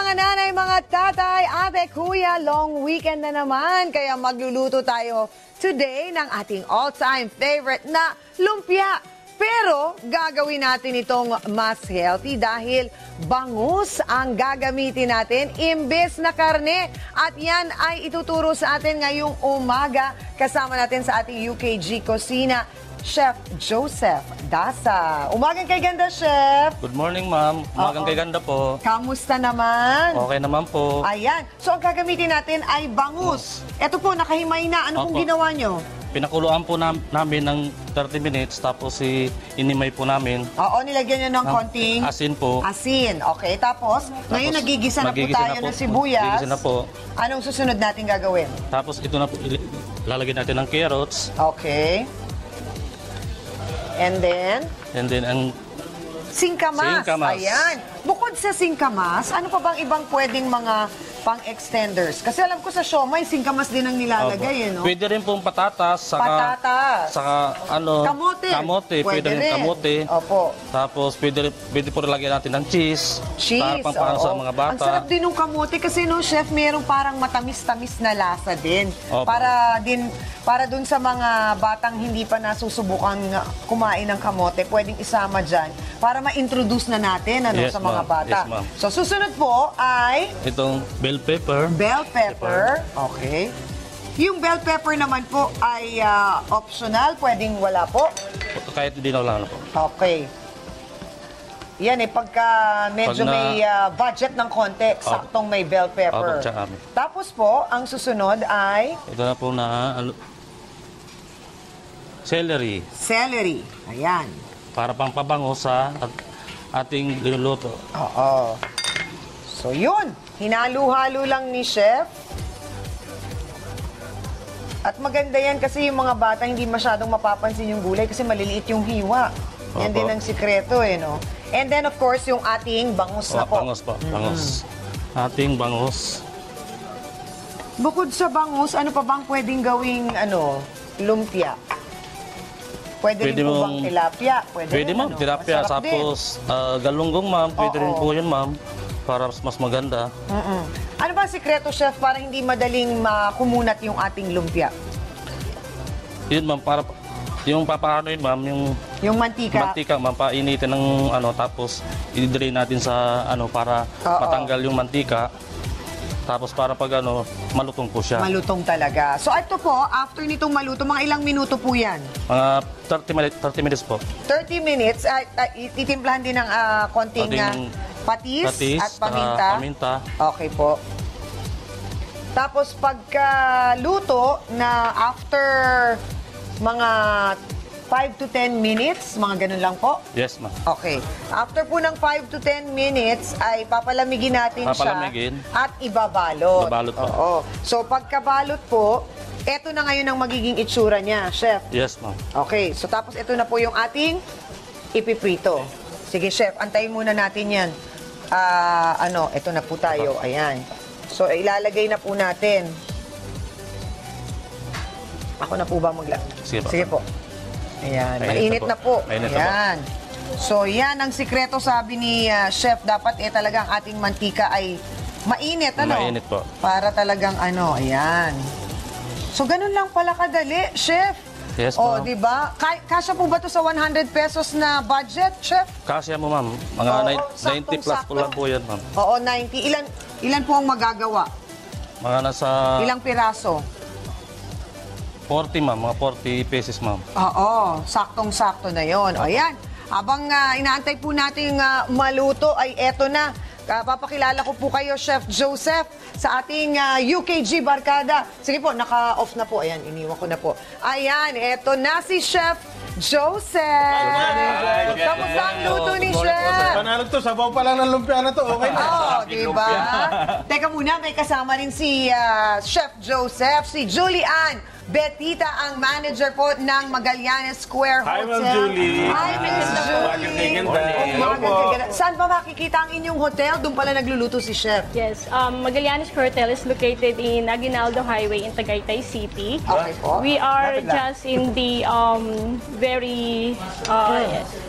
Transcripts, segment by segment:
mga nanay, mga tatay, ate, kuya, long weekend na naman. Kaya magluluto tayo today ng ating all-time favorite na lumpia. Pero gagawin natin itong mas healthy dahil bangus ang gagamitin natin imbes na karne. At yan ay ituturo sa atin ngayong umaga. Kasama natin sa ating UKG Kusina, Chef Joseph Dasa. Umagang kay ganda, Chef. Good morning, ma'am. Umagang kay ganda po. Kamusta naman? Okay naman po. Ayan. So, ang gagamitin natin ay bangus. Ito po, nakahimay na. Ano pong ginawa nyo? Pinakuluan po namin ng 30 minutes, tapos inimay po namin. Oo, nilagyan nyo ng konting asin po. asin. Okay, tapos ngayon nagigisa na po tayo ng sibuyas. Nagigisa na po. Anong susunod natin gagawin? Tapos ito na po, lalagyan natin ng carrots. Okay. And then ang singkamas. Singkamas. Ayan. Bukod sa singkamas, ano pa bang ibang pwedeng mga pang-extenders? Kasi alam ko sa siomay, singkamas din ang nilalagay, no? Pwede rin pong patatas. Saka kamote. Kamote. Pwede rin kamote. Opo. Tapos pwede po lagyan natin ng cheese. Cheese, para sa mga bata. Ang sarap din ng kamote kasi, no, Chef, mayroong parang matamis-tamis na lasa din. Opo. Para dun sa mga batang hindi pa nasusubukan kumain ng kamote, pwedeng isama dyan para ma-introduce na natin Yes, sa mga bata. Yes, ma'am. So, susunod po ay Itong bell pepper. bell pepper. Okay. Yung bell pepper naman po ay optional. Pwedeng wala po. Kahit hindi na wala na po. Okay. Yan pagka medyo may budget ng konti, saktong may bell pepper. Tapos po, ang susunod ay ito na po na celery. Celery. Ayan. Para pang pabango sa ating linuluto. Oo. So yun, hinalo-halo lang ni Chef. At maganda yan kasi yung mga bata hindi masyadong mapapansin yung gulay kasi maliliit yung hiwa. Yan din ang sikreto no? And then of course yung ating bangus na po. Bangus po, bangus. Ating bangus. Bukod sa bangus, ano pa bang pwedeng gawing lumpia? Pwede rin po bang tilapia? Pwede ma'am, tilapia. Tapos galunggong ma'am, pwede rin po yun ma'am. Para mas maganda. Ano ba ang sikreto, Chef, para hindi madaling makumulat yung ating lumpia? Yun ma'am, para yung papaano yun ma'am, yung mantika. Mantika ma'am, painitin ng tapos i-drain natin sa para matanggal yung mantika. Tapos para pag malutong po siya. Malutong talaga. So ito po, after nitong maluto, mga ilang minuto po yan? Mga 30 minutes po. 30 minutes, titimplahan din ng konting patis at paminta. Okay po. Tapos pagka luto na after mga 5 to 10 minutes, mga ganun lang po? Yes, ma'am. Okay. After po ng 5 to 10 minutes, ay papalamigin natin siya at ibabalot. Ibabalot po. Oo. So, pagkabalot po, eto na ngayon ang magiging itsura niya, Chef. Yes, ma'am. Okay. So, tapos ito na po yung ating ipiprito. Sige, Chef, antayin muna natin yan. Ito na po tayo. Ayan. So, ilalagay na po natin. Ako na po ba Sige po. Ayan, mainit na po. Ayan. So, yan ang sikreto, sabi ni Chef. Dapat talagang ating mantika ay mainit, Mainit po. Para talagang ayan. So, ganun lang pala kadali, Chef. Yes, ma'am. ma'am. Diba? Kasya po ba to sa 100 pesos na budget, Chef? Kasya mo, ma'am. Mga 90 plus po lang po yan, ma'am. Oo, 90. Ilan po ang magagawa? Mga nasa Ilang piraso? 40, ma'am. Mga 40 pesos, ma'am. Oo, saktong-sakto na yon. Ayan, habang inaantay po natin maluto ay eto na. Papakilala ko po kayo, Chef Joseph, sa ating UKG Barkada. Sige po, naka-off na po. Ayan, iniwan ko na po. Ayan, eto na si Chef Joseph. Kamusta ang luto ni Chef? Panalo to, sabaw pa lang ng lumpia na to. Okay na. Oo, diba? Teka muna, may kasama rin si Chef Joseph, si Julian Betita, ang manager po ng Magallanes Square Hi, Hotel. Ma'am Julie. Hi, Miss Julie. Umagang kaganda. Saan ba makikita ang inyong hotel? Doon pala nagluluto si Chef. Yes, Magallanes Hotel is located in Aguinaldo Highway in Tagaytay City. Okay po. We are just in the very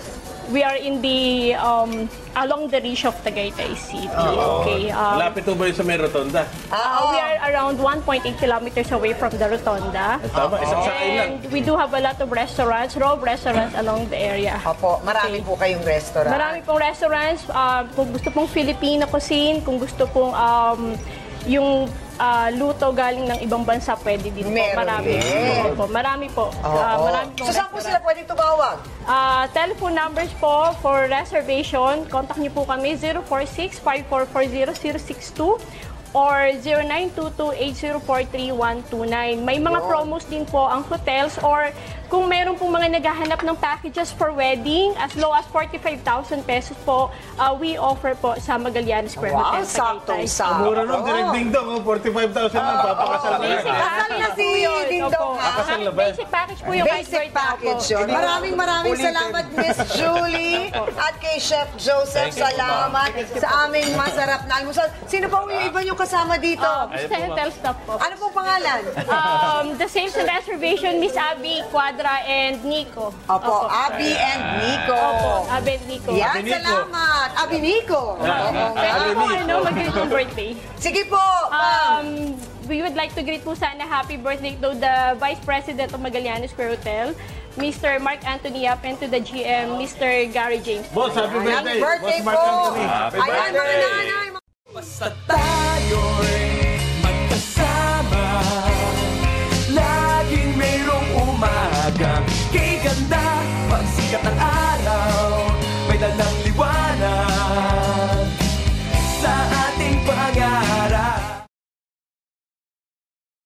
We are in the along the reach of Tagaytay City. Okay. Lapit po ba yun sa may rotonda? We are around 1.8 kilometers away from the Rotonda. Tama, isang sakay lang. And we do have a lot of restaurants, raw restaurants along the area. Opo, marami po kayong restaurant. Marami pong restaurants. Kung gusto pong Filipino cuisine, kung gusto pong yung luto galing ng ibang bansa, pwede din po. Meron Marami. din. Opo, marami po. Marami pong So, saan po restaurant. sila pwedeng tumawag? Telephone numbers po for reservation. Contact niyo po kami 046-5440-062 or 0922-804-3129. May mga promos din po ang hotels or kung meron pong mga naghahanap ng packages for wedding, as low as 45,000 pesos po, we offer po sa Magallanes Square Wow, Hotel, Tagaytay. saktong-sakto. Mura nung direct ding dong, 45,000 lang, papakasal na yan. Kasal na si Ding Dong, ha? Kasal na ba? Basic package po yung Basic package yun. Maraming salamat, Miss Julie. At kay Chef Joseph, salamat sa aming masarap na almusal. Sino pa yung iba yung kasama dito? Basta hotel staff po. Ano pong pangalan? The sales and reservation, Miss Abby, Quadra, and Nico. Opo, Abby and Nico. Opo, Abby and Nico. Yan, salamat. Abby Nico. Pwede po mag-greet ng birthday. Sige po, ma'am. We would like to greet po sana happy birthday to the Vice President of Magallanes Square Hotel, Mr. Mark Anthony Yap, and to the GM, Mr. Gary James. Boss, happy birthday. Happy birthday Boss Mark po. Anthony. Happy Ayan, mga birthday. nanay. Basta tayo'y magkasama, laging mayroong umaga. Kay ganda, pagsikat ng